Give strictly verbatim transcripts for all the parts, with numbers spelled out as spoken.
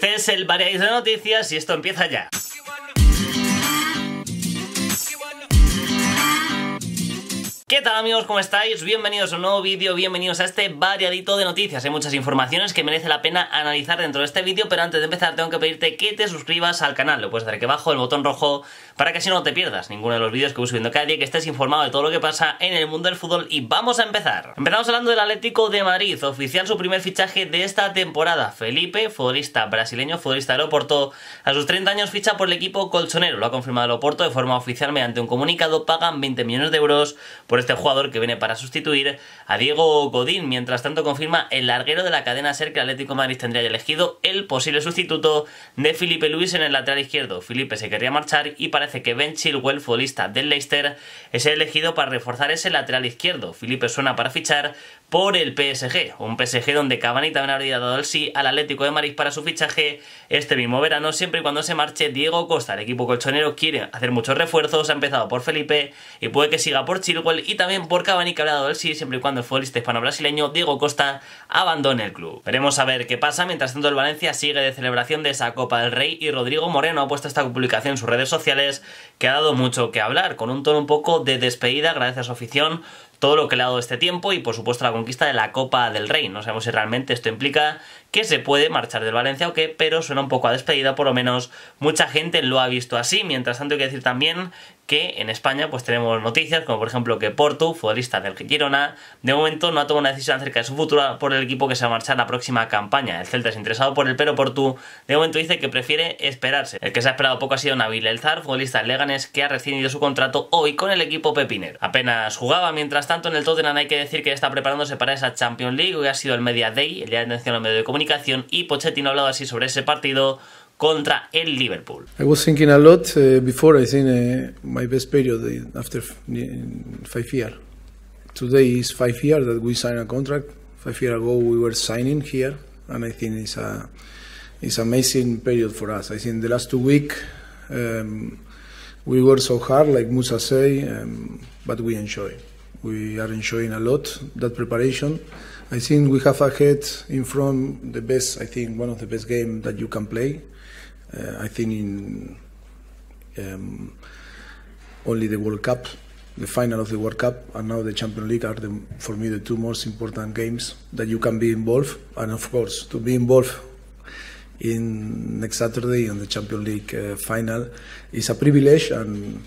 Este es el Variadito de Noticias y esto empieza ya. ¿Qué tal amigos? ¿Cómo estáis? Bienvenidos a un nuevo vídeo, bienvenidos a este variadito de noticias. Hay muchas informaciones que merece la pena analizar dentro de este vídeo, pero antes de empezar tengo que pedirte que te suscribas al canal. Lo puedes hacer aquí abajo, el botón rojo, para que así no te pierdas ninguno de los vídeos que voy subiendo cada día, que estés informado de todo lo que pasa en el mundo del fútbol. Y vamos a empezar. Empezamos hablando del Atlético de Madrid, oficial su primer fichaje de esta temporada. Felipe, futbolista brasileño, futbolista del Oporto, a sus treinta años ficha por el equipo colchonero. Lo ha confirmado el Oporto de forma oficial mediante un comunicado. Pagan veinte millones de euros por este jugador que viene para sustituir a Diego Godín. Mientras tanto, confirma el larguero de la cadena SER que el Atlético de Madrid tendría ya elegido el posible sustituto de Filipe Luis en el lateral izquierdo. Filipe se querría marchar y parece que Ben Chilwell, futbolista del Leicester, es el elegido para reforzar ese lateral izquierdo. Filipe suena para fichar por el P S G, un P S G donde Cavani también habría dado el sí al Atlético de Madrid para su fichaje este mismo verano, siempre y cuando se marche Diego Costa. El equipo colchonero quiere hacer muchos refuerzos, ha empezado por Felipe y puede que siga por Chilwell y también por Cavani, que habrá dado el sí siempre y cuando el futbolista hispano-brasileño Diego Costa abandone el club. Veremos a ver qué pasa. Mientras tanto, el Valencia sigue de celebración de esa Copa del Rey y Rodrigo Moreno ha puesto esta publicación en sus redes sociales que ha dado mucho que hablar, con un tono un poco de despedida gracias a su afición, todo lo que le ha dado este tiempo y por supuesto la conquista de la Copa del Rey. No sabemos si realmente esto implica que se puede marchar del Valencia o qué, pero suena un poco a despedida, por lo menos mucha gente lo ha visto así. Mientras tanto, hay que decir también que en España pues tenemos noticias como por ejemplo que Portu, futbolista del Girona, de momento no ha tomado una decisión acerca de su futuro por el equipo que se va a marchar la próxima campaña. El Celta es interesado por él, pero Portu de momento dice que prefiere esperarse. El que se ha esperado poco ha sido Nabil Elzar, futbolista del Leganés, que ha rescindido su contrato hoy con el equipo pepinero. Apenas jugaba. Mientras tanto, en el Tottenham hay que decir que está preparándose para esa Champions League. Hoy ha sido el Media Day, el día de atención al medio de comunicación, y Pochettino ha hablado así sobre ese partido contra el Liverpool. I was thinking a lot uh, before. I think uh, my best period after five years. Today is five years that we signed a contract. Five years ago we were signing here, and I think it's a it's an amazing period for us. I think the last two weeks um, we worked so hard, like Musa say, um, but we enjoy. We are enjoying a lot that preparation. I think we have ahead in front the best. I think one of the best games that you can play. Uh, I think in um, only the World Cup, the final of the World Cup, and now the Champions League are the, for me the two most important games that you can be involved. And of course, to be involved in next Saturday on the Champions League uh, final is a privilege, and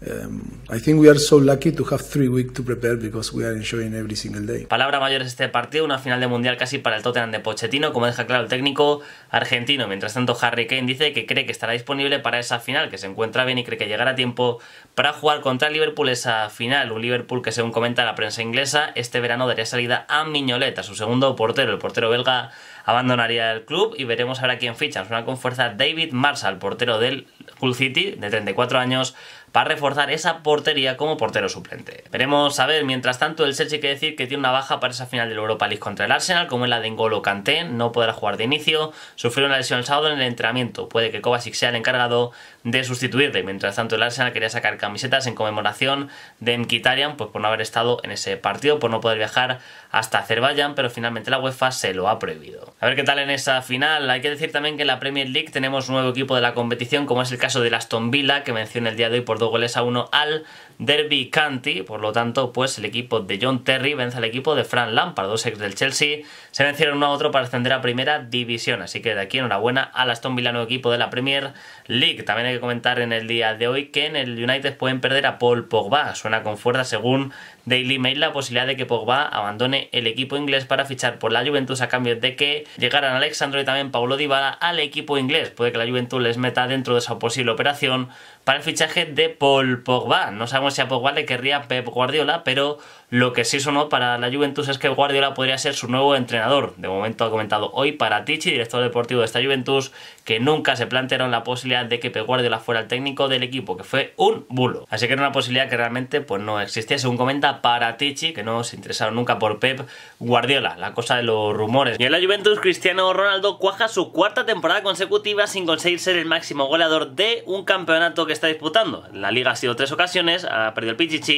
Um, I think we are so lucky to have three weeks to prepare because we are enjoying every single day. Palabra mayor es este partido, una final de mundial casi para el Tottenham de Pochettino, como deja claro el técnico argentino. Mientras tanto, Harry Kane dice que cree que estará disponible para esa final, que se encuentra bien y cree que llegará a tiempo para jugar contra el Liverpool esa final. Un Liverpool que, según comenta la prensa inglesa, este verano daría salida a Mignolet, a su segundo portero. El portero belga abandonaría el club y veremos ahora quién ficha. Suena con fuerza David Marshall, portero del Hull City, de treinta y cuatro años, para reforzar esa portería como portero suplente. Veremos a ver. Mientras tanto, el Chelsea hay que decir que tiene una baja para esa final del Europa League contra el Arsenal, como es la de N'Golo Kanté. No podrá jugar de inicio, sufrió una lesión el sábado en el entrenamiento. Puede que Kovacic sea el encargado de sustituirle. Mientras tanto, el Arsenal quería sacar camisetas en conmemoración de Mkhitaryan, pues por no haber estado en ese partido, por no poder viajar hasta Azerbaiyán, pero finalmente la UEFA se lo ha prohibido. A ver qué tal en esa final. Hay que decir también que en la Premier League tenemos un nuevo equipo de la competición, como es el caso del Aston Villa, que venció en el día de hoy por dos goles a uno al Derby County. Por lo tanto, pues el equipo de John Terry vence al equipo de Frank Lampard, dos ex del Chelsea, se vencieron uno a otro para ascender a primera división. Así que de aquí enhorabuena al Aston Villa, nuevo equipo de la Premier League. También hay que comentar en el día de hoy que en el United pueden perder a Paul Pogba. Suena con fuerza, según Daily Mail, la posibilidad de que Pogba abandone el equipo inglés para fichar por la Juventus a cambio de que llegaran Alexandro y también Paulo Dybala al equipo inglés. Puede que la Juventus les meta dentro de esa posible operación para el fichaje de Paul Pogba. No sabemos si a Pogba le querría Pep Guardiola, pero lo que sí sonó para la Juventus es que Guardiola podría ser su nuevo entrenador. De momento ha comentado hoy Paratici, director deportivo de esta Juventus, que nunca se plantearon la posibilidad de que Pep Guardiola fuera el técnico del equipo, que fue un bulo. Así que era una posibilidad que realmente pues no existía, según comenta Paratici, que no se interesaron nunca por Pep Guardiola. La cosa de los rumores. Y en la Juventus, Cristiano Ronaldo cuaja su cuarta temporada consecutiva sin conseguir ser el máximo goleador de un campeonato que está disputando. La liga ha sido tres ocasiones, ha perdido el Pichichi,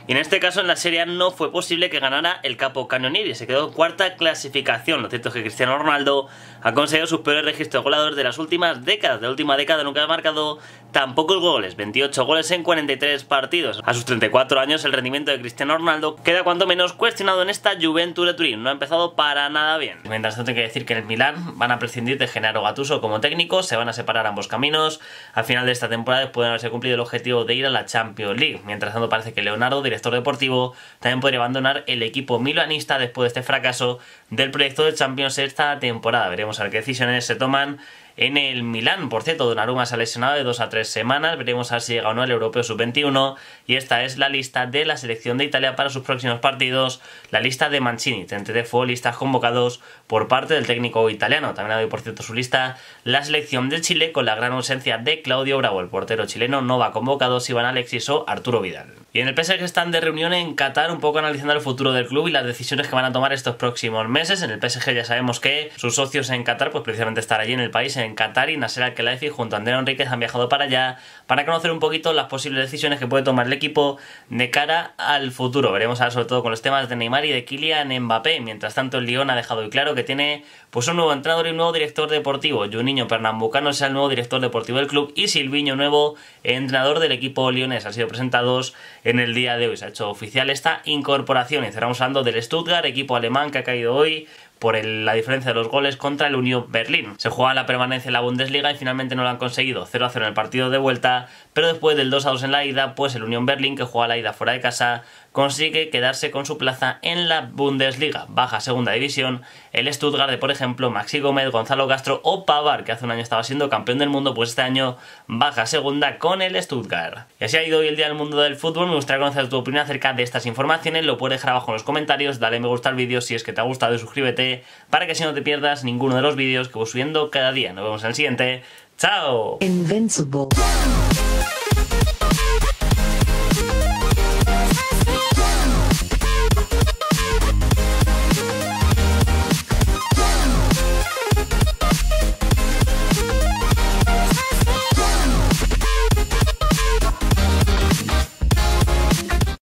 Y en este caso en la Serie A no fue posible que ganara el Capo Cannonieri, se quedó en cuarta clasificación. Lo cierto es que Cristiano Ronaldo ha conseguido sus peores registros goleadores de las últimas décadas. De la última década nunca ha marcado tan pocos goles, veintiocho goles en cuarenta y tres partidos. A sus treinta y cuatro años el rendimiento de Cristiano Ronaldo queda cuanto menos cuestionado en esta Juventus de Turín, no ha empezado para nada bien. Mientras tanto hay que decir que en el Milán van a prescindir de Gennaro Gattuso como técnico, se van a separar ambos caminos. Al final de esta temporada pueden haberse cumplido el objetivo de ir a la Champions League. Mientras tanto parece que Leonardo, director deportivo, también podría abandonar el equipo milanista después de este fracaso del proyecto de Champions esta temporada. Veremos a ver qué decisiones se toman en el Milán. Por cierto, Donnarumma se ha lesionado de dos a tres semanas, veremos a ver si llega o no el Europeo sub veintiuno, y esta es la lista de la selección de Italia para sus próximos partidos, la lista de Mancini, treinta de fuego, listas convocados por parte del técnico italiano. También ha dado por cierto su lista la selección de Chile, con la gran ausencia de Claudio Bravo, el portero chileno no va convocado, si van Alexis o Arturo Vidal. Y en el P S G están de reunión en Qatar, un poco analizando el futuro del club y las decisiones que van a tomar estos próximos meses. En el P S G ya sabemos que sus socios en Qatar, pues precisamente estar allí en el país, en Qatar, y Nasser Al-Khelaifi junto a Andrea Enríquez han viajado para allá para conocer un poquito las posibles decisiones que puede tomar el equipo de cara al futuro. Veremos ahora sobre todo con los temas de Neymar y de Kylian Mbappé. Mientras tanto el Lyon ha dejado muy claro que tiene pues un nuevo entrenador y un nuevo director deportivo. Juninho Pernambucano será el nuevo director deportivo del club y Silvinho, nuevo entrenador del equipo lionés. Han sido presentados en el día de hoy. Se ha hecho oficial esta incorporación y cerramos hablando del Stuttgart, equipo alemán que ha caído hoy por el, la diferencia de los goles contra el Unión Berlín. Se juega la permanencia en la Bundesliga y finalmente no lo han conseguido, cero a cero en el partido de vuelta, pero después del dos a dos en la ida, pues el Unión Berlín, que juega la ida fuera de casa, consigue quedarse con su plaza en la Bundesliga. Baja a segunda división el Stuttgart de, por ejemplo, Maxi Gómez, Gonzalo Castro o Pavard, que hace un año estaba siendo campeón del mundo, pues este año baja a segunda con el Stuttgart. Y así ha ido hoy el día del mundo del fútbol. Me gustaría conocer tu opinión acerca de estas informaciones, lo puedes dejar abajo en los comentarios, dale me gusta al vídeo si es que te ha gustado y suscríbete para que así no te pierdas ninguno de los vídeos que voy subiendo cada día. Nos vemos en el siguiente. ¡Chao! Invincible.